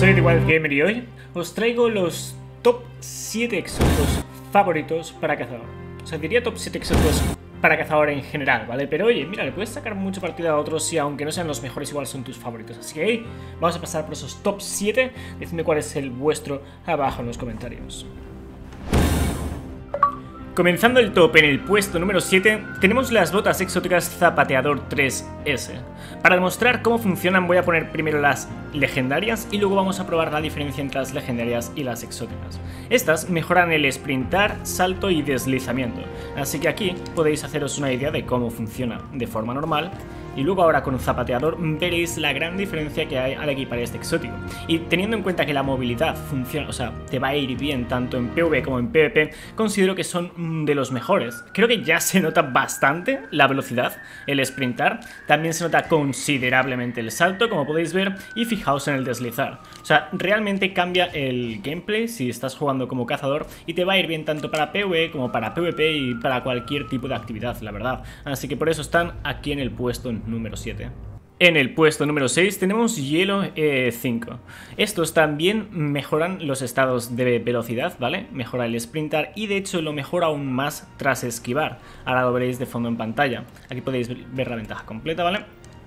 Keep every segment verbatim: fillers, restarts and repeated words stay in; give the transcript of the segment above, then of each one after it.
soy The Wild Gamer y hoy os traigo los top siete exóticos favoritos para cazador. O sea, diría top siete exóticos para cazador en general, ¿vale? Pero oye, mira, le puedes sacar mucho partido a otros y aunque no sean los mejores, igual son tus favoritos. Así que hey, vamos a pasar por esos top siete. Decidme cuál es el vuestro abajo en los comentarios. Comenzando el top, en el puesto número siete tenemos las botas exóticas Zapateador tres ese. Para demostrar cómo funcionan voy a poner primero las legendarias y luego vamos a probar la diferencia entre las legendarias y las exóticas. Estas mejoran el sprintar, salto y deslizamiento, así que aquí podéis haceros una idea de cómo funciona de forma normal. Y luego ahora con un zapateador veréis la gran diferencia que hay al equipar este exótico. Y teniendo en cuenta que la movilidad funciona, o sea, te va a ir bien tanto en PvP como en PvP, considero que son de los mejores. Creo que ya se nota bastante la velocidad, el sprintar. También se nota considerablemente el salto, como podéis ver, y fijaos en el deslizar. O sea, realmente cambia el gameplay si estás jugando como cazador y te va a ir bien tanto para PvE como para PvP y para cualquier tipo de actividad, la verdad. Así que por eso están aquí en el puesto número siete. En el puesto número seis tenemos Hielo E cinco. Estos también mejoran los estados de velocidad, ¿vale? Mejora el sprintar y de hecho lo mejora aún más tras esquivar. Ahora lo veréis de fondo en pantalla. Aquí podéis ver la ventaja completa, ¿vale?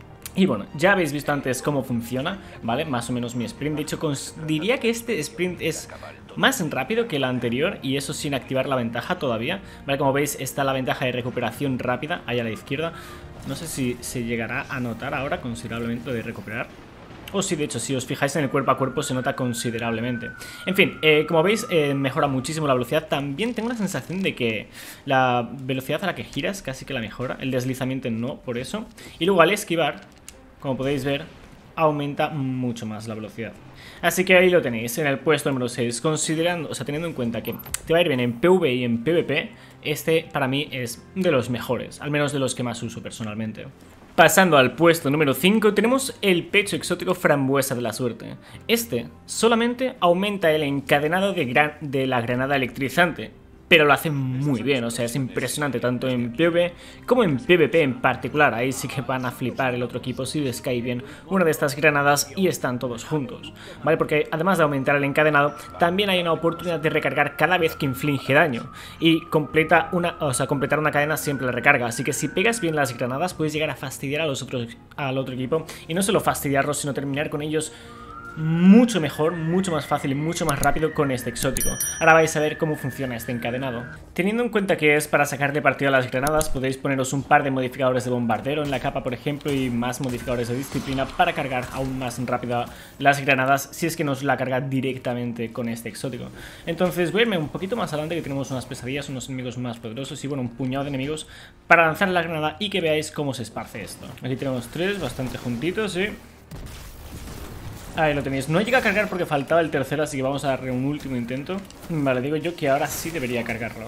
Y bueno, ya habéis visto antes cómo funciona, ¿vale? Más o menos mi sprint. De hecho, diría que este sprint es más rápido que el anterior y eso sin activar la ventaja todavía, ¿vale? Como veis está la ventaja de recuperación rápida ahí a la izquierda. No sé si se llegará a notar ahora considerablemente de recuperar. O si de hecho, si os fijáis en el cuerpo a cuerpo se nota considerablemente. En fin, eh, como veis eh, mejora muchísimo la velocidad. También tengo la sensación de que la velocidad a la que giras casi que la mejora. El deslizamiento no, por eso. Y luego al esquivar, como podéis ver, aumenta mucho más la velocidad. Así que ahí lo tenéis, en el puesto número seis. Considerando, o sea, teniendo en cuenta que te va a ir bien en PvE y en PvP, este para mí es de los mejores, al menos de los que más uso personalmente. Pasando al puesto número cinco tenemos el pecho exótico Frambuesa de la Suerte. Este solamente aumenta el encadenado de, gran, de la granada electrizante, pero lo hace muy bien, o sea, es impresionante tanto en PvE como en PvP en particular. Ahí sí que van a flipar el otro equipo si les cae bien una de estas granadas y están todos juntos, ¿vale? Porque además de aumentar el encadenado, también hay una oportunidad de recargar cada vez que inflige daño y completa una, o sea, completar una cadena siempre la recarga. Así que si pegas bien las granadas puedes llegar a fastidiar a los otros, al otro equipo y no solo fastidiarlos, sino terminar con ellos mucho mejor, mucho más fácil y mucho más rápido con este exótico. Ahora vais a ver cómo funciona este encadenado. Teniendo en cuenta que es para sacarle partido a las granadas, podéis poneros un par de modificadores de bombardero en la capa, por ejemplo, y más modificadores de disciplina para cargar aún más rápido las granadas si es que nos la carga directamente con este exótico. Entonces voy a irme un poquito más adelante, que tenemos unas pesadillas, unos enemigos más poderosos y bueno, un puñado de enemigos para lanzar la granada y que veáis cómo se esparce esto. Aquí tenemos tres bastante juntitos, ¿sí? Ahí lo tenéis. No llega a cargar porque faltaba el tercero, así que vamos a darle un último intento. Vale, digo yo que ahora sí debería cargarlo.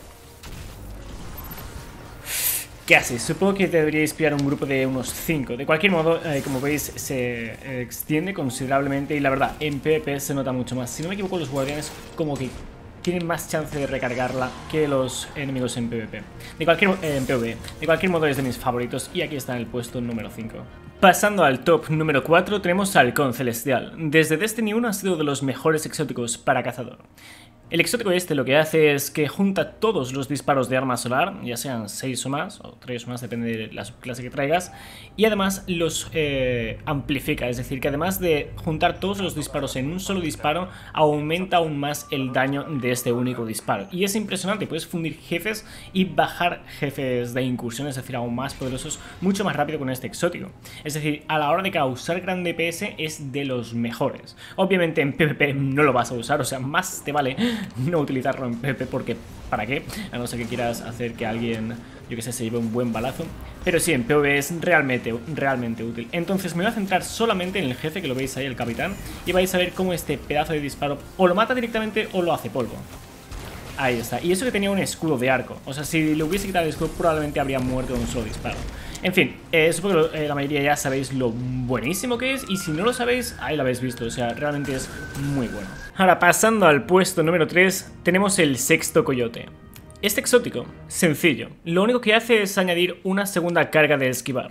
¿Qué hace? Supongo que deberíais pillar un grupo de unos cinco. De cualquier modo, eh, como veis, se eh, extiende considerablemente y la verdad, en PvP se nota mucho más. Si no me equivoco, los guardianes como que tienen más chance de recargarla que los enemigos en PvP. De cualquier, eh, en PvE. De cualquier modo es de mis favoritos y aquí está en el puesto número cinco. Pasando al top número cuatro tenemos Halcón Celestial. Desde Destiny uno ha sido de los mejores exóticos para cazador. El exótico este lo que hace es que junta todos los disparos de arma solar, ya sean seis o más, o tres o más, depende de la subclase que traigas, y además los eh, amplifica, es decir, que además de juntar todos los disparos en un solo disparo, aumenta aún más el daño de este único disparo. Y es impresionante, puedes fundir jefes y bajar jefes de incursión, es decir, aún más poderosos, mucho más rápido con este exótico. Es decir, a la hora de causar gran D P S es de los mejores. Obviamente en PvP no lo vas a usar, o sea, más te vale no utilizarlo en PvP porque ¿para qué? A no ser que quieras hacer que alguien, yo que sé, se lleve un buen balazo. Pero sí, en PvE es realmente, realmente útil. Entonces me voy a centrar solamente en el jefe, que lo veis ahí, el capitán, y vais a ver cómo este pedazo de disparo o lo mata directamente o lo hace polvo. Ahí está, y eso que tenía un escudo de arco. O sea, si le hubiese quitado el escudo probablemente habría muerto de un solo disparo. En fin, eh, supongo que eh, la mayoría ya sabéis lo buenísimo que es. Y si no lo sabéis, ahí lo habéis visto. O sea, realmente es muy bueno. Ahora, pasando al puesto número tres, tenemos el Sexto Coyote. Este exótico, sencillo. Lo único que hace es añadir una segunda carga de esquivar.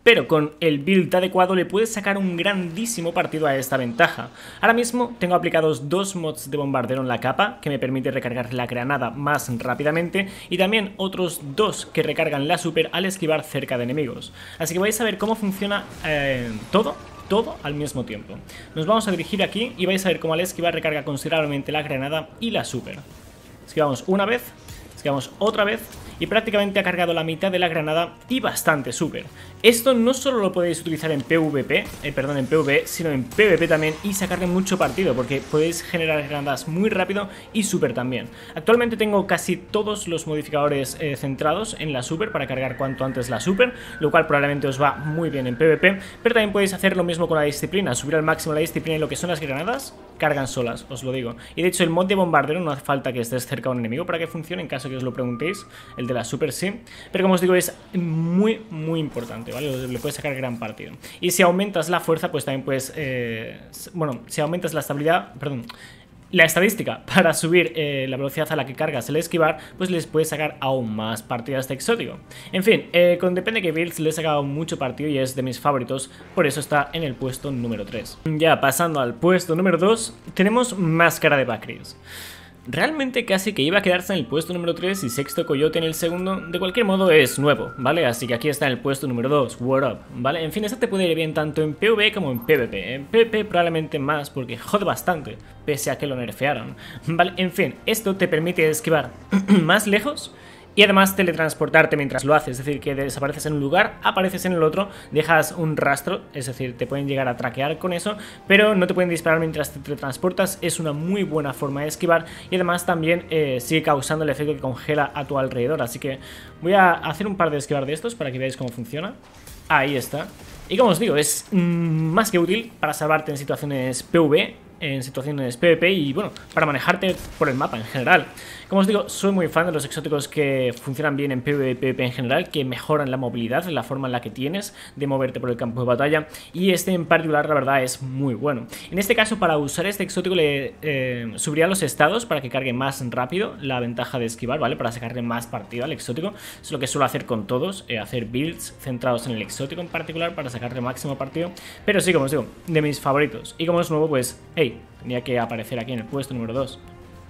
pero con el build adecuado le puedes sacar un grandísimo partido a esta ventaja. Ahora mismo tengo aplicados dos mods de bombardero en la capa, que me permite recargar la granada más rápidamente, y también otros dos que recargan la super al esquivar cerca de enemigos. Así que vais a ver cómo funciona eh, todo, todo al mismo tiempo. Nos vamos a dirigir aquí y vais a ver cómo al esquivar recarga considerablemente la granada y la super. Esquivamos una vez, esquivamos otra vez y prácticamente ha cargado la mitad de la granada y bastante super. Esto no solo lo podéis utilizar en PvP, eh, perdón, en PvE, sino en PvP también y sacarle mucho partido, porque podéis generar granadas muy rápido y super también. Actualmente tengo casi todos los modificadores eh, centrados en la super para cargar cuanto antes la super, lo cual probablemente os va muy bien en PvP, pero también podéis hacer lo mismo con la disciplina, subir al máximo la disciplina y lo que son las granadas cargan solas, os lo digo. Y de hecho el mod de bombardero no hace falta que estés cerca de un enemigo para que funcione, en caso que os lo preguntéis. El de la super sí, pero como os digo es muy muy importante, ¿vale? Le puedes sacar gran partido. Y si aumentas la fuerza, pues también puedes eh, bueno, si aumentas la estabilidad, perdón, la estadística para subir eh, la velocidad a la que cargas el esquivar, pues les puedes sacar aún más partido a este exótico. En fin, eh, con depende de qué builds le he sacado mucho partido y es de mis favoritos, por eso está en el puesto número tres. Ya pasando al puesto número dos, tenemos Máscara de Bacris. Realmente casi que iba a quedarse en el puesto número tres y Sexto Coyote en el segundo. De cualquier modo es nuevo, ¿vale? Así que aquí está en el puesto número dos, What Up, ¿vale? En fin, esta te puede ir bien tanto en PvE como en PvP. En PvP probablemente más porque jode bastante, pese a que lo nerfearon, ¿vale? En fin, esto te permite esquivar más lejos y además teletransportarte mientras lo haces, es decir, que desapareces en un lugar, apareces en el otro, dejas un rastro, es decir, te pueden llegar a traquear con eso, pero no te pueden disparar mientras te teletransportas. Es una muy buena forma de esquivar y además también eh, sigue causando el efecto que congela a tu alrededor, así que voy a hacer un par de esquivar de estos para que veáis cómo funciona. Ahí está. Y como os digo, es mm, más que útil para salvarte en situaciones PvE, en situaciones PvP y bueno, para manejarte por el mapa en general. Como os digo, soy muy fan de los exóticos que funcionan bien en PvP y PvP en general, que mejoran la movilidad, la forma en la que tienes de moverte por el campo de batalla, y este en particular la verdad es muy bueno. En este caso, para usar este exótico le eh, subiría los estados para que cargue más rápido la ventaja de esquivar, ¿vale? Para sacarle más partido al exótico. Es lo que suelo hacer con todos, eh, hacer builds centrados en el exótico en particular para sacarle máximo partido. Pero sí, como os digo, de mis favoritos. Y como es nuevo, pues, hey, tenía que aparecer aquí en el puesto número dos.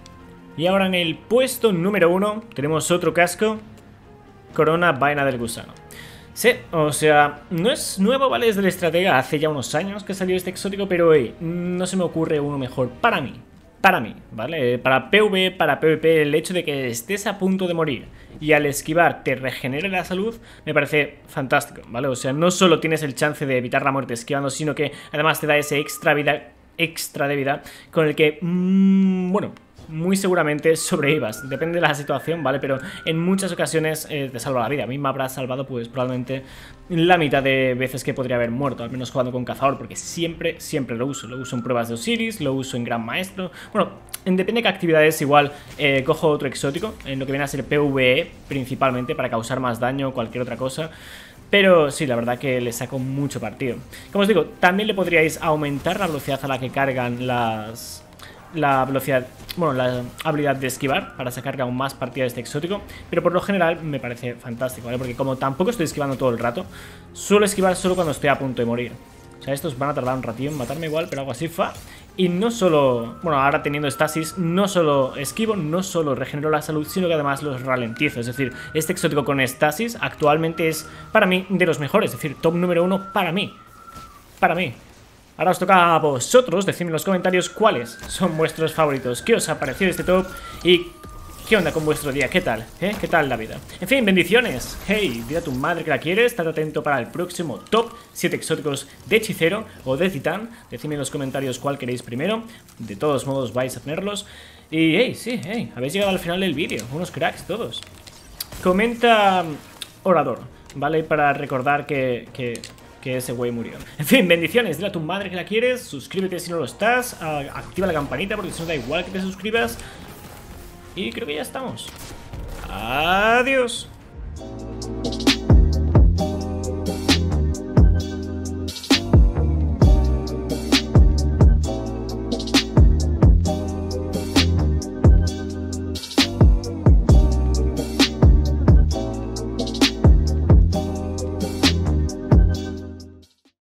Y ahora en el puesto número uno tenemos otro casco, Corona Vaina del Gusano. Sí, o sea, no es nuevo, ¿vale? Es del estratega, hace ya unos años que salió este exótico, pero hey, no se me ocurre uno mejor para mí. Para mí, ¿vale? Para PvE, para PvP, el hecho de que estés a punto de morir y al esquivar te regenere la salud, me parece fantástico, ¿vale? O sea, no solo tienes el chance de evitar la muerte esquivando, sino que además te da ese extra vida, extra de vida con el que, mmm, bueno, muy seguramente sobrevivas, depende de la situación, ¿vale? Pero en muchas ocasiones eh, te salva la vida. A mí me habrá salvado pues probablemente la mitad de veces que podría haber muerto, al menos jugando con cazador, porque siempre, siempre lo uso. Lo uso en pruebas de Osiris, lo uso en Gran Maestro. Bueno, en depende de qué actividades igual eh, cojo otro exótico, en lo que viene a ser PvE principalmente, para causar más daño o cualquier otra cosa. Pero sí, la verdad que le saco mucho partido. Como os digo, también le podríais aumentar la velocidad a la que cargan las... la velocidad, bueno, la habilidad de esquivar para sacar aún más partida de este exótico, pero por lo general me parece fantástico, ¿vale? Porque como tampoco estoy esquivando todo el rato, suelo esquivar solo cuando estoy a punto de morir. O sea, estos van a tardar un ratillo en matarme igual, pero hago así, fa. Y no solo, bueno, ahora teniendo estasis, no solo esquivo, no solo regenero la salud, sino que además los ralentizo. Es decir, este exótico con estasis actualmente es para mí de los mejores, es decir, top número uno para mí. Para mí. Ahora os toca a vosotros, decidme en los comentarios cuáles son vuestros favoritos, qué os ha parecido este top y qué onda con vuestro día, qué tal, ¿eh? ¿Qué tal la vida? En fin, bendiciones. Hey, dile a tu madre que la quieres, estate atento para el próximo top siete exóticos de hechicero o de titán. Decidme en los comentarios cuál queréis primero, de todos modos vais a tenerlos. Y hey, sí, hey, habéis llegado al final del vídeo, unos cracks todos. Comenta orador, ¿vale? Para recordar que... que que ese güey murió. En fin, bendiciones, dile a tu madre que la quieres, suscríbete si no lo estás, activa la campanita porque si no da igual que te suscribas. Y creo que ya estamos. Adiós.